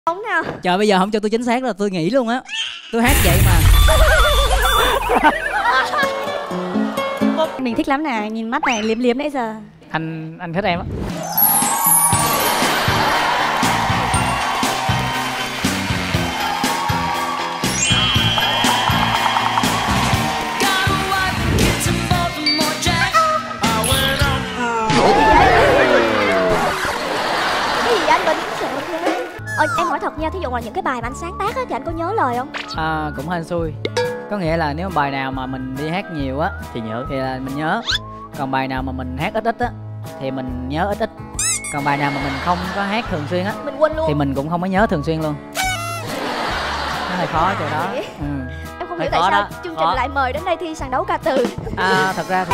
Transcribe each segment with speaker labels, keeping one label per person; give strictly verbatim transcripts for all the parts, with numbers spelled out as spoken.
Speaker 1: Không nào.
Speaker 2: Trời, bây giờ không cho tôi chính xác là tôi nghĩ luôn á. Tôi hát vậy mà.
Speaker 1: Mình thích lắm nè, nhìn mắt này liếm liếm nãy giờ.
Speaker 2: Anh anh thích em á.
Speaker 1: Cái gì vậy anh Bình? Sợ ghê. Ờ, em hỏi thật nha, thí dụ là những cái bài mà anh sáng tác á thì anh có nhớ lời không?
Speaker 2: À, cũng hên xui. Có nghĩa là nếu bài nào mà mình đi hát nhiều á thì nhớ thì là mình nhớ. Còn bài nào mà mình hát ít ít á thì mình nhớ ít ít. Còn bài nào mà mình không có hát thường xuyên á
Speaker 1: Mình quên luôn.
Speaker 2: thì mình cũng không có nhớ thường xuyên luôn. Nó hơi khó chỗ đó. Ừ.
Speaker 1: Em không
Speaker 2: Hơi
Speaker 1: hiểu tại
Speaker 2: khó
Speaker 1: sao
Speaker 2: đó.
Speaker 1: chương
Speaker 2: Khó.
Speaker 1: trình lại mời đến đây thi sàn đấu ca từ.
Speaker 2: À, thật ra thì...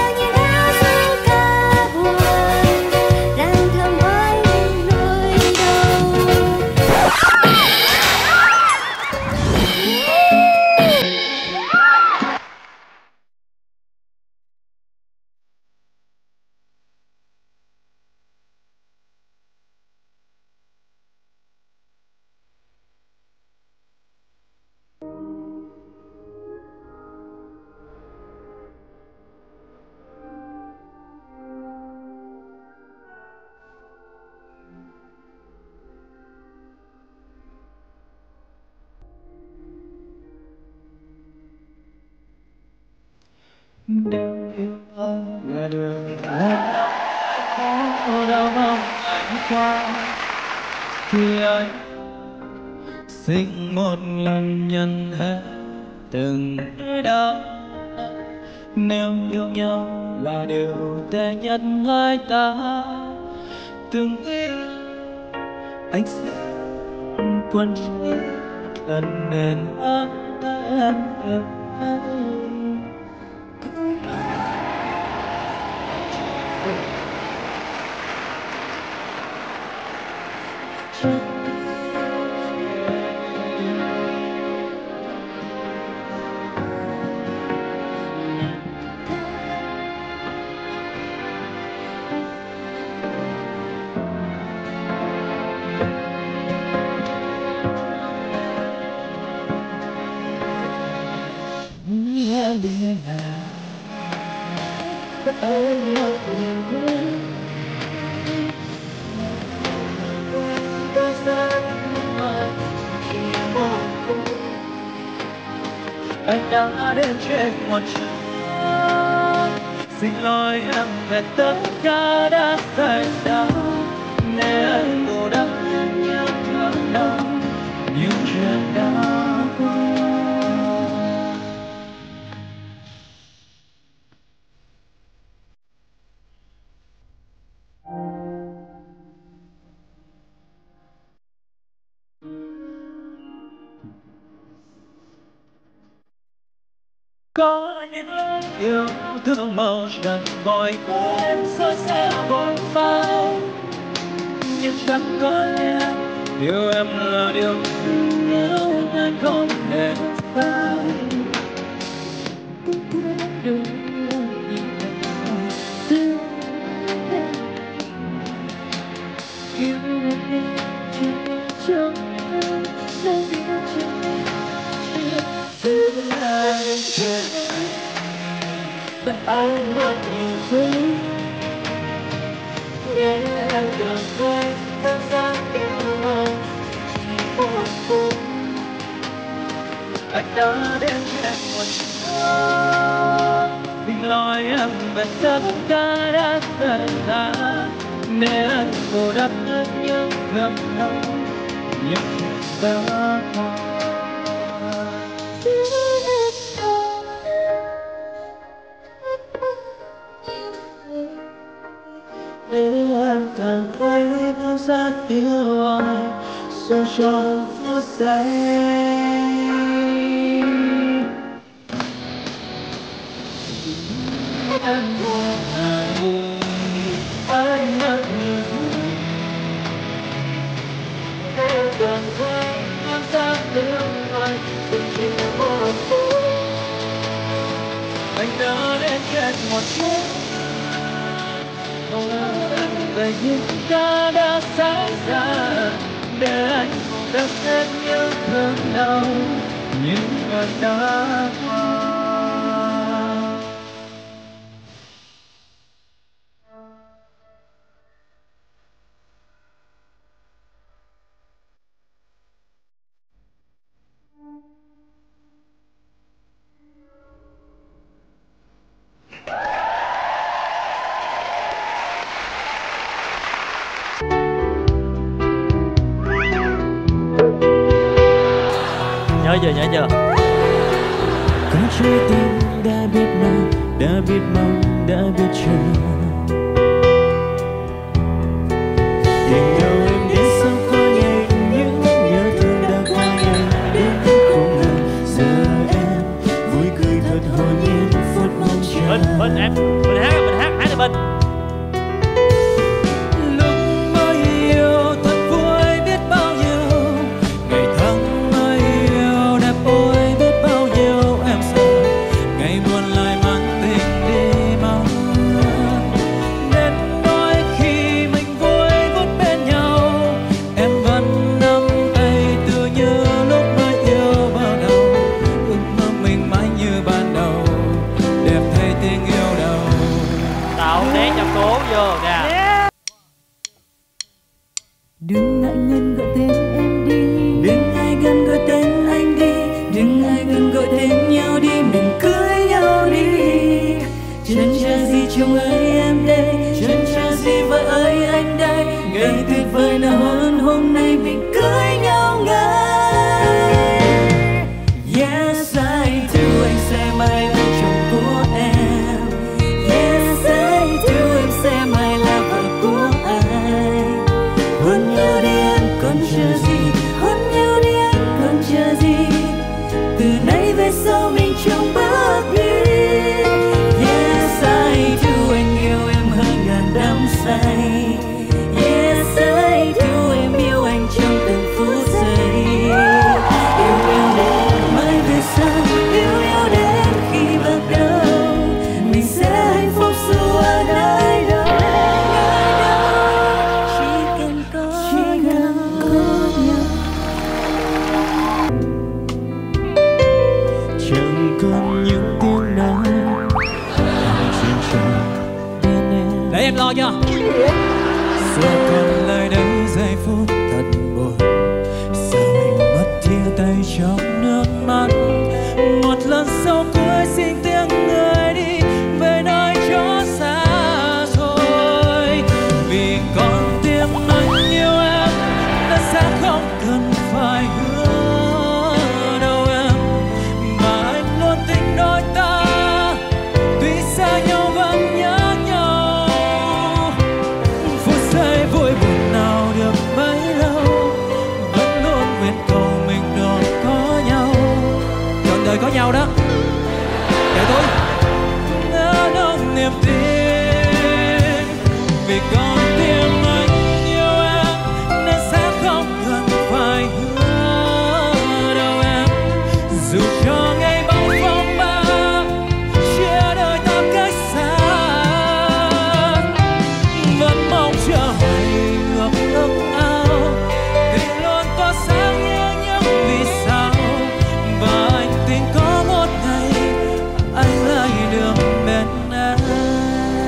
Speaker 3: Đừng yêu anh là đường anh có đâu mong anh qua thì anh xin một lần nhận hết từng đó. Nếu yêu nhau là điều tệ nhất hai ta từng biết anh sẽ quên lần nên anh anh anh đã đến trên một chân. Xin lỗi em về tất cả đã xảy ra, để anh bù đắp những thương đau, những chuyện đã qua. Có những yêu thương màu trần vội quên xót xa vội phai, nhưng chẳng có lẽ yêu em là điều nếu anh không thể phai. Đừng nhìn em từ yêu em chỉ trong em sẽ yêu trong em. But anh mất nhiều thứ để em được thấy cảm giác yêu anh. Anh đã đến em một chỗ, xin lỗi em về tất cả đã xảy ra, để anh bù đắp những gầm đau, những chuyện đã qua. Để em càng thấy cảm giác yêu anh sau cho phút giây. Em buồn anh, anh mất nhiều. Để em càng thấy cảm giác yêu anh từng chỉ một phút. Anh đã đến chết một chút, không ngờ về những cái đã xảy ra, để anh đã hết nhớ thương đau những ngày đã qua.
Speaker 4: Nhớ chưa, nhớ chưa?
Speaker 3: Có trái tim đã biết mong, đã biết mong, đã biết chờ. Tình yêu em đến sao có nhanh, những nhớ thương đã qua nhanh đến không ngờ. Giờ em vui cười thật hồn nhiên phút mong chờ.
Speaker 4: Bình, Bình em, mình hát, mình hát, hát đi Bình.
Speaker 3: Đừng ngại ngần gọi tên em đi, đừng ai gần gọi tên anh đi, đừng ai gần gọi tên nhau đi, mình cưới nhau đi. Chân chờ gì chồng ơi em đây, chân chờ gì vợ ơi anh đây, ngày tuyệt vời nào hơn hôm nay mình cưới nhau ngay. Yes I do, anh sẽ mãi là chồng của em. Yes I do, em sẽ mãi là vợ của anh. Hôn nhau đi em còn chờ gì, hôn nhau đi anh còn chờ gì, từ nay về sau mình chung bước đi. Yes I do, anh yêu em hơn ngàn đắm say. Yes I do, em yêu anh trong từng phút giây. Yêu yêu đến mãi về sau, yêu yêu đến khi bắt đầu, mình sẽ hạnh phúc dù ở nơi đâu.
Speaker 4: Để em lo cho.
Speaker 3: Giờ còn lại đây giây phút thật buồn, sao mình mất chia tay trong nước mắt. Một lần sau cuối xin tiếng người đi về nơi chỗ xa rồi. Vì con tim anh yêu em đã sẽ không cần phải hứa đâu em, mà anh luôn thích đôi ta tuy xa nhau vẫn nhớ. Vui buồn nào được bấy lâu, vẫn luôn nguyện cầu mình được có nhau, trọn đời có nhau đó. Để tôi ngỡ nông niềm tin, vì con tim anh yêu em nên sẽ không cần phải hứa đâu em. Dù cho ngày bóng phong ba chia đôi ta cách xa, vẫn mong chờ ước ao tình luôn tỏa sáng như những vì sao. Và anh tin có một ngày anh lại được bên em.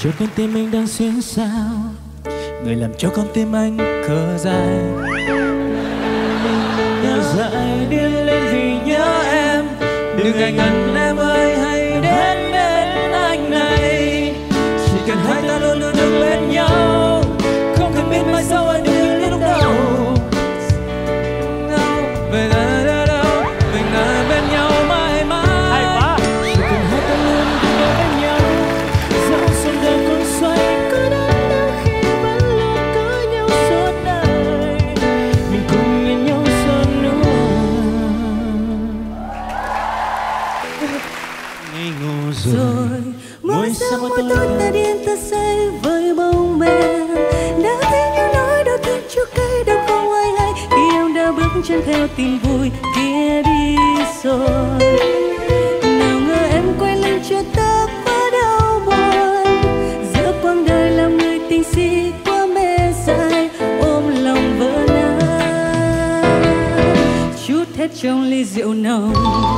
Speaker 3: cho con tim anh đang xuyên sao, người làm cho con tim anh khờ dại. Nhớ dại điên lên vì nhớ em, đừng ngại ngần em ơi, hãy đến bên anh này. Chỉ cần hai ta luôn luôn đứng bên nhau, không cần biết mai sau anh như lúc đầu. Về là đâu đâu, mình là bên nhau mãi mãi.
Speaker 4: Hay quá.
Speaker 3: Chỉ cần hai ta luôn đứng bên nhau, dẫu sông đời còn xoay có đớn đau khi vẫn luôn có nhau suốt đời. Mình cùng nhìn nhau sơn núi. Ngây ngô rồi, mỗi sáng mỗi tối ta điên ta say với bóng mê. Đã thấy những nỗi đau thương chua cay đâu không ai hay, khi em đã bước chân theo tin vui kia đi rồi. Nào ngờ em quay lưng cho ta quá đau buồn, giữa quãng đời làm người tình si quá mê dại, ôm lòng vỡ nát, chút hết trong ly rượu nồng.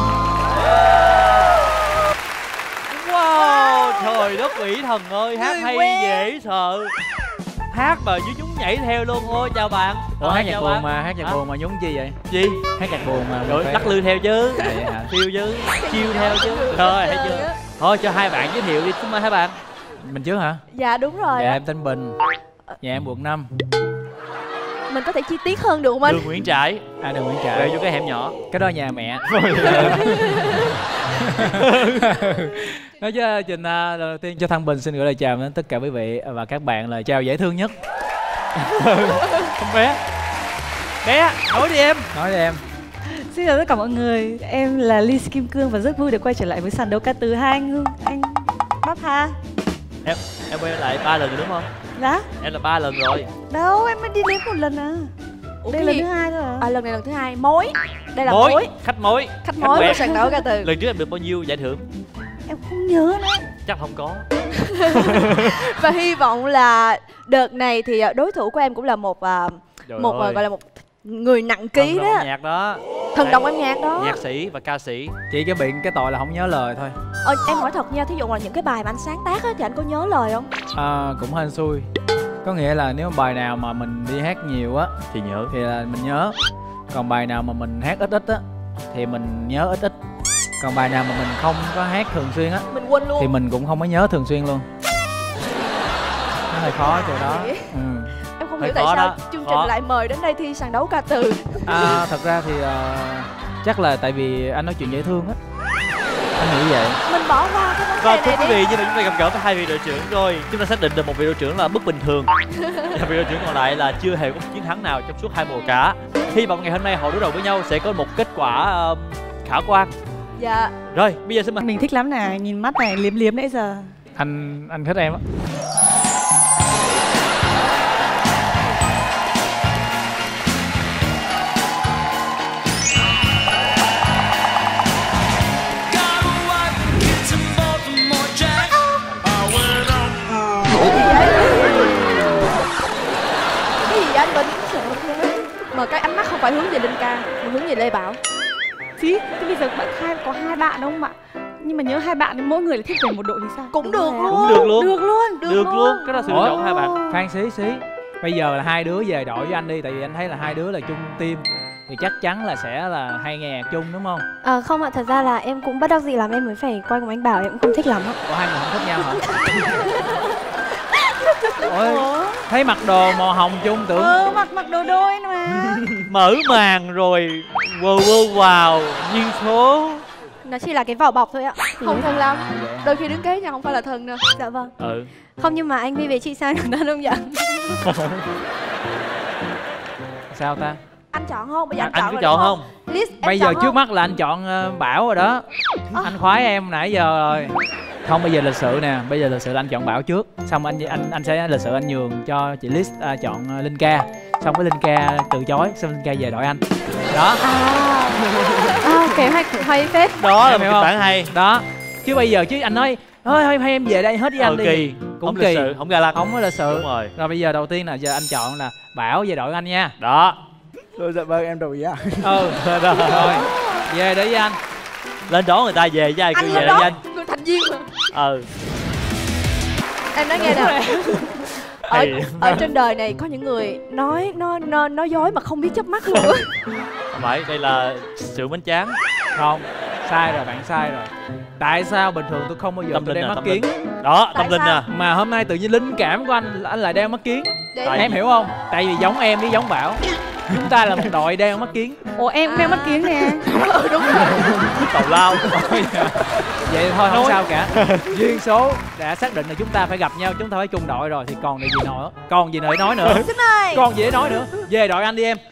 Speaker 4: Wow, trời đất quỷ thần ơi, hát
Speaker 1: Người
Speaker 4: hay
Speaker 1: quen.
Speaker 4: dễ sợ. Hát mà như chúng nhảy theo luôn. Ôi chào bạn.
Speaker 2: Ủa,
Speaker 4: Rồi,
Speaker 2: hát nhạc
Speaker 4: chào
Speaker 2: buồn
Speaker 4: bạn.
Speaker 2: mà, hát nhạc
Speaker 4: Hả?
Speaker 2: buồn mà nhún chi vậy?
Speaker 4: Gì?
Speaker 2: Hát nhạc buồn mà
Speaker 4: Rồi
Speaker 2: phải-
Speaker 4: lắc lư theo chứ.
Speaker 2: Vậy hả?
Speaker 4: Chiêu chứ, chiêu theo chứ. Rồi thấy chưa? Thôi cho hai bạn giới thiệu đi, chúng mời hai bạn.
Speaker 2: Mình trước hả?
Speaker 1: Dạ đúng rồi.
Speaker 2: Dạ
Speaker 1: ạ.
Speaker 2: em tên Bình. Dạ em quận năm.
Speaker 1: Mình có thể chi tiết hơn được không anh?
Speaker 4: Đường Nguyễn Trãi.
Speaker 2: À đường Nguyễn
Speaker 4: Về
Speaker 2: Trãi.
Speaker 4: vô cái hẻm nhỏ.
Speaker 2: Cái đó nhà mẹ. Nói chứ Trình à, đầu tiên cho Thăng Bình xin gửi lời chào đến tất cả quý vị và các bạn, lời chào dễ thương nhất.
Speaker 4: Con bé. Bé, nói đi em.
Speaker 2: Nói đi em.
Speaker 5: Xin chào tất cả mọi người, em là Ly Kim Cương và rất vui được quay trở lại với sàn đấu ca từ hai anh Hưng, anh Bắp Hà.
Speaker 4: Em em quay lại ba lần rồi đúng không?
Speaker 5: Dạ,
Speaker 4: Em là ba lần rồi.
Speaker 5: đâu em mới đi đến một lần à.
Speaker 1: Ủa,
Speaker 5: Đây
Speaker 1: cái
Speaker 5: là
Speaker 1: gì?
Speaker 5: thứ hai thôi à.
Speaker 1: À, lần này lần thứ hai. Mối. Đây là
Speaker 4: Mối,
Speaker 1: mối.
Speaker 4: khách mối.
Speaker 1: Khách mối
Speaker 4: quen.
Speaker 1: của sàn đấu ca từ.
Speaker 4: Lần trước em được bao nhiêu giải thưởng?
Speaker 5: Em không nhớ nữa.
Speaker 4: Chắc không có.
Speaker 1: Và hy vọng là đợt này thì à, đối thủ của em cũng là một à,
Speaker 4: Trời
Speaker 1: một à,
Speaker 4: ơi.
Speaker 1: gọi là một người nặng ký
Speaker 4: Thần
Speaker 1: đó,
Speaker 4: đồng nhạc đó.
Speaker 1: thần đồng âm nhạc đó.
Speaker 4: Nhạc sĩ và ca sĩ.
Speaker 2: Chỉ cái biện cái tội là không nhớ lời thôi.
Speaker 1: Ờ, em hỏi thật nha, thí dụ là những cái bài mà anh sáng tác á, thì anh có nhớ lời không?
Speaker 2: À, cũng hên xui. Có nghĩa là nếu bài nào mà mình đi hát nhiều á
Speaker 4: Thì nhớ.
Speaker 2: thì là mình nhớ. Còn bài nào mà mình hát ít ít á thì mình nhớ ít ít. Còn bài nào mà mình không có hát thường xuyên á
Speaker 1: Mình quên luôn.
Speaker 2: thì mình cũng không có nhớ thường xuyên luôn. Nó hơi khó chỗ đó. Ừ.
Speaker 1: Em không
Speaker 4: Hơi
Speaker 1: hiểu tại
Speaker 4: khó
Speaker 1: sao
Speaker 4: đó,
Speaker 1: chương
Speaker 4: khó.
Speaker 1: trình lại mời đến đây thi sàn đấu ca từ.
Speaker 2: À, thật ra thì ờ, chắc là tại vì anh nói chuyện dễ thương á. Anh nghĩ vậy.
Speaker 1: Mình bỏ qua cái vấn
Speaker 4: Vâng,
Speaker 1: đề
Speaker 4: thưa
Speaker 1: này
Speaker 4: quý
Speaker 1: đi.
Speaker 4: vị, như là chúng ta gặp gỡ với hai vị đội trưởng rồi. Chúng ta xác định được một vị đội trưởng là bất bình thường. Và vị đội trưởng còn lại là chưa hề có chiến thắng nào trong suốt hai mùa cả. Hy vọng ngày hôm nay họ đối đầu với nhau sẽ có một kết quả ờ, khả quan.
Speaker 1: Dạ.
Speaker 4: Rồi, bây giờ xin mời.
Speaker 5: Mình thích lắm này, nhìn mắt này liếm liếm nãy giờ.
Speaker 2: Anh anh thích em á.
Speaker 1: Cái gì vậy anh Bình? Sợ thế. Mà cái ánh mắt không phải hướng về Linh Ca, mà hướng về Lê Bảo.
Speaker 5: Chí, thế bây giờ bạn hai có hai bạn đúng không ạ? Nhưng mà nhớ hai bạn thì mỗi người lại thích về một đội thì sao?
Speaker 1: Cũng được
Speaker 5: rồi
Speaker 1: luôn.
Speaker 5: ạ.
Speaker 4: Cũng được luôn.
Speaker 5: Được luôn.
Speaker 4: Được luôn, cái đó sự lựa chọn hai bạn.
Speaker 2: Khoan xí xí. Bây giờ là hai đứa về đội với anh đi, tại vì anh thấy là hai đứa là chung team thì chắc chắn là sẽ là hay nghe nhạc chung đúng không?
Speaker 6: À, không ạ, thật ra là em cũng bất đắc dĩ lắm em mới phải quay cùng anh Bảo, em cũng không thích lắm ạ.
Speaker 2: Có hai người không thích nhau hả? Ôi, thấy mặc đồ màu hồng chung tưởng.
Speaker 5: Ừ, mặc mặc đồ đôi mà.
Speaker 4: Mở màn rồi. Wow wow wow. Duyên số.
Speaker 6: Nó chỉ là cái vỏ bọc thôi ạ.
Speaker 1: Không thân lắm.
Speaker 2: Vậy hả?
Speaker 1: Đôi khi đứng kế nhau không phải là thân đâu.
Speaker 6: Dạ vâng.
Speaker 4: Ừ.
Speaker 6: Không, nhưng mà anh Vi về chị sao người ta không nhận.
Speaker 2: Sao ta?
Speaker 1: Anh chọn không? Bây giờ anh,
Speaker 4: Anh
Speaker 1: chọn
Speaker 4: có
Speaker 1: rồi
Speaker 4: chọn
Speaker 1: đúng
Speaker 4: không?
Speaker 1: List em
Speaker 2: Bây giờ
Speaker 1: chọn
Speaker 2: trước
Speaker 1: không?
Speaker 2: mắt là anh chọn ờ, Bảo rồi đó. Anh khoái em nãy giờ rồi. Không, bây giờ lịch sự nè, bây giờ lịch sự là anh chọn Bảo trước, xong anh anh anh sẽ lịch sự anh nhường cho chị List à, chọn uh, Linh Ca, xong cái Linh Ca từ chối, xong Linh Ca về đội anh. Đó,
Speaker 6: À, à kế hoạch hay phết.
Speaker 4: Đó là
Speaker 2: Em
Speaker 4: một
Speaker 2: hiểu
Speaker 4: kịch
Speaker 2: không?
Speaker 4: bản hay.
Speaker 2: đó. Chứ bây giờ chứ anh nói thôi thôi hay em về đây hết với anh
Speaker 4: Ờ,
Speaker 2: đi.
Speaker 4: kỳ.
Speaker 2: Cũng
Speaker 4: Không
Speaker 2: kỳ.
Speaker 4: lịch sự, không ga lăng.
Speaker 2: Không có lịch sự.
Speaker 4: Đúng rồi.
Speaker 2: Rồi bây giờ đầu tiên là giờ anh chọn là Bảo về đội anh nha.
Speaker 4: Đó.
Speaker 7: Tôi dạ vâng em đồng ý ạ.
Speaker 2: Ừ, rồi. Về để với anh.
Speaker 4: Lên đó người ta về với ai
Speaker 1: Anh
Speaker 4: kêu về
Speaker 1: lên
Speaker 4: đây với
Speaker 1: đó,
Speaker 4: anh.
Speaker 1: người thành viên mà.
Speaker 4: Ừ.
Speaker 8: Em nói nghe nè. Ở,
Speaker 4: Hay.
Speaker 8: ở trên đời này có những người nói nó nó nói dối mà không biết chớp mắt luôn.
Speaker 4: Không phải, đây là sự bánh tráng.
Speaker 7: Không, sai rồi, bạn sai rồi. Tại sao bình thường tôi không bao giờ
Speaker 4: Tâm
Speaker 7: tôi
Speaker 4: linh
Speaker 7: đeo
Speaker 4: à,
Speaker 7: mắt
Speaker 4: tâm
Speaker 7: kiến?
Speaker 4: linh. Đó, tâm
Speaker 8: Tại
Speaker 4: linh
Speaker 8: sao?
Speaker 4: nè.
Speaker 7: Mà hôm nay tự nhiên linh cảm của anh là anh lại đeo mắt kiến.
Speaker 8: Để
Speaker 4: Tại-
Speaker 7: Em hiểu không? Tại vì giống em với giống Bảo, chúng ta là một đội đeo mắt kiến.
Speaker 5: Ủa em cũng đeo mắt kiến nè.
Speaker 8: ừ, đúng rồi.
Speaker 4: Tào lao.
Speaker 7: Vậy thôi không
Speaker 4: Nói.
Speaker 7: sao cả. Duyên số đã xác định là chúng ta phải gặp nhau, chúng ta phải chung đội rồi thì còn điều gì nữa? Còn gì nữa để nói nữa?
Speaker 8: Xin mời.
Speaker 7: Còn gì để nói nữa? Về đội anh đi em.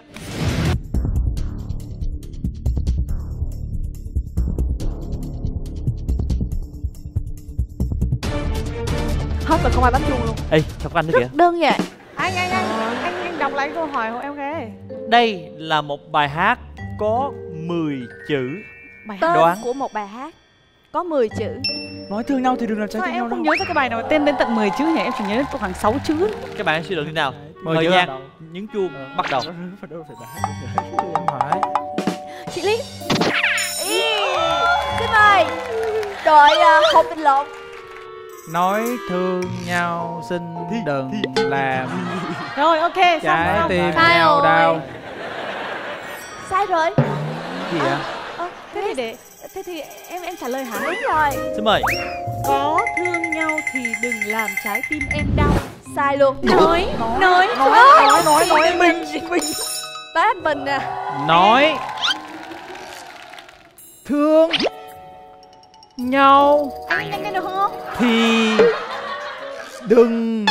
Speaker 8: Hết rồi không ai bấm chuông luôn.
Speaker 4: Ê, sao có anh nữa kìa.
Speaker 8: Rất đơn giản.
Speaker 5: Anh anh anh anh anh đọc lại câu hỏi của em cái.
Speaker 4: Đây là một bài hát có mười chữ.
Speaker 5: Bài hát.
Speaker 8: Tên
Speaker 4: Đoán.
Speaker 8: của một bài hát có mười chữ.
Speaker 7: Nói thương nhau thì đừng làm trái
Speaker 5: Sao
Speaker 7: tim
Speaker 5: em
Speaker 7: nhau
Speaker 5: không
Speaker 7: đâu.
Speaker 5: nhớ ra cái bài nào tên đến tận mười chữ nhỉ? Em chỉ nhớ đến khoảng sáu chữ.
Speaker 4: Các bạn suy luận thế nào?
Speaker 7: Mười
Speaker 4: Thời
Speaker 7: chữ
Speaker 4: gian
Speaker 7: à?
Speaker 4: nhấn chuông bắt đầu.
Speaker 7: Không phải.
Speaker 8: Chị Lý. Ý. Xin mời. Đội uh, Hồng Bình Lộn.
Speaker 7: Nói thương nhau xin đừng làm
Speaker 5: Rồi ok, xong
Speaker 7: trái
Speaker 5: xong.
Speaker 7: tim
Speaker 8: Sai
Speaker 7: nhau
Speaker 8: rồi.
Speaker 7: đau.
Speaker 8: Sai rồi.
Speaker 7: Gì vậy?
Speaker 8: Ờ,
Speaker 5: Thế thì để thế thì em em trả lời hả?
Speaker 8: đúng rồi.
Speaker 4: Xin mời.
Speaker 5: Có thương nhau thì đừng làm trái tim em đau.
Speaker 8: Sai luôn.
Speaker 5: Nói, nói, nói,
Speaker 8: nói,
Speaker 7: nói, nói,
Speaker 8: mình mình bác mình nè.
Speaker 7: Nói thương nhau
Speaker 8: Anh nhanh lên được không?
Speaker 7: thì đừng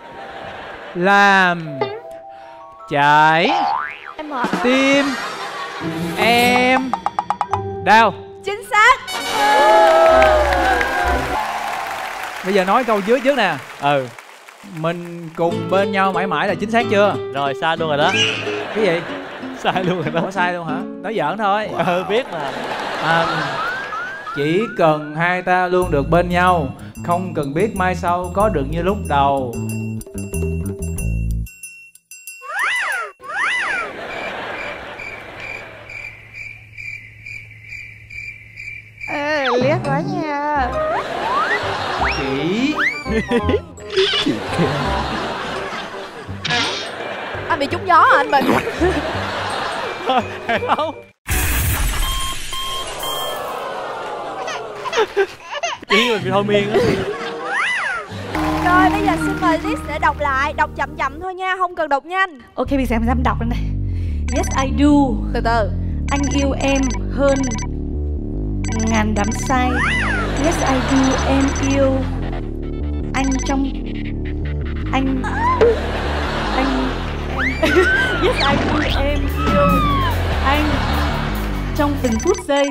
Speaker 7: làm trái
Speaker 8: Em mở.
Speaker 7: tim em đau.
Speaker 8: Chính xác.
Speaker 7: Bây giờ nói câu dưới trước nè.
Speaker 4: Ừ.
Speaker 7: Mình cùng bên nhau mãi mãi là chính xác chưa?
Speaker 4: Rồi sai luôn rồi đó.
Speaker 7: Cái gì?
Speaker 4: Sai luôn rồi đó.
Speaker 7: Ủa sai luôn hả? Nói giỡn thôi.
Speaker 4: Ừ, biết mà.
Speaker 7: À, chỉ cần hai ta luôn được bên nhau, không cần biết mai sau có được như lúc đầu.
Speaker 5: Ê, liếc quá nha.
Speaker 7: Chỉ
Speaker 8: Anh bị trúng gió hả anh Bình?
Speaker 4: Không. Chỉ mình bị thôi miên á.
Speaker 8: Rồi bây giờ xin mời Liz để đọc lại. Đọc chậm chậm thôi nha, không cần đọc nhanh.
Speaker 5: Ok bây giờ em dám đọc lên đây. Yes I do.
Speaker 8: Từ từ.
Speaker 5: Anh yêu em hơn ngàn đắm say. Yes I do, em yêu anh trong anh anh em. Yes I do, em yêu anh trong từng phút giây.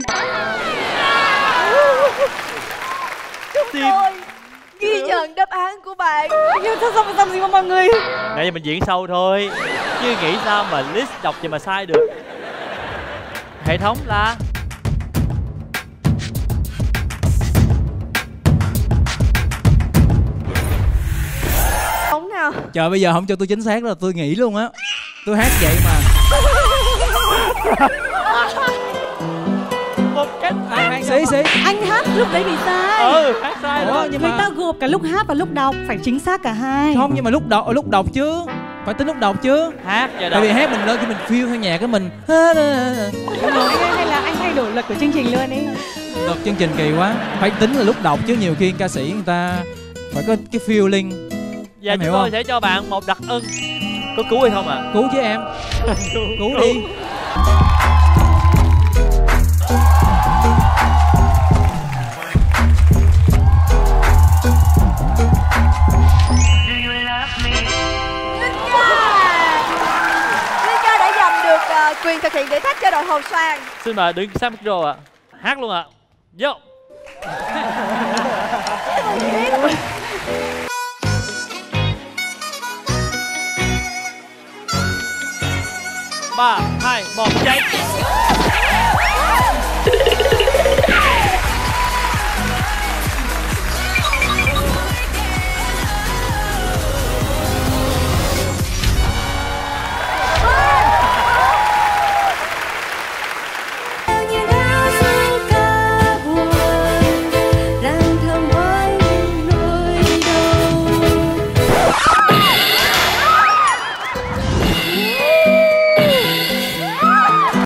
Speaker 4: Tim.
Speaker 8: Ôi, ghi nhận đáp án của bạn.
Speaker 5: Nhưng sao xong xong gì mà mọi người.
Speaker 4: Nãy giờ mình diễn sâu thôi. Chứ nghĩ sao mà list đọc gì mà sai được. Hệ thống là
Speaker 8: Không nào.
Speaker 7: trời, bây giờ không cho tôi chính xác là tôi nghĩ luôn á. Tôi hát vậy mà.
Speaker 4: một cách
Speaker 7: Ai hát xí xí.
Speaker 5: Anh hát lúc đấy bị sai.
Speaker 4: ừ hát sai
Speaker 7: Ủa,
Speaker 4: rồi.
Speaker 7: nhưng
Speaker 5: Người
Speaker 7: mà
Speaker 5: ta gộp cả lúc hát và lúc đọc, phải chính xác cả hai.
Speaker 7: không, nhưng mà lúc đọc lúc đọc chứ, phải tính lúc đọc chứ.
Speaker 4: Hát
Speaker 7: Tại
Speaker 4: giờ đâu.
Speaker 7: vì hát mình lên khi mình feel theo nhạc cái mình
Speaker 5: Đúng rồi, anh ơi, hay là anh thay đổi luật của chương trình luôn đi.
Speaker 7: đọc chương trình kỳ quá, phải tính là lúc đọc chứ. Nhiều khi ca sĩ người ta phải có cái feeling.
Speaker 4: Và
Speaker 7: Em
Speaker 4: chúng
Speaker 7: hiểu
Speaker 4: tôi
Speaker 7: không?
Speaker 4: sẽ cho bạn một đặc ân. Có cứu hay không ạ?
Speaker 7: Cứu chứ em, cứu đi.
Speaker 8: Linh Ca đã giành được ờ, quyền thực hiện thử thách cho đội Hồ Xoàn.
Speaker 4: Xin mời đứng sang micro ạ. Hát luôn ạ. Vô. Ba, hai, một, chạy.